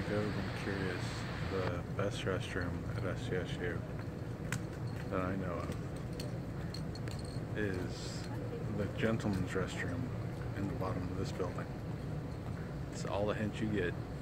you've ever been curious, the best restroom at SCSU that I know of is the gentleman's restroom in the bottom of this building. It's all the hint you get.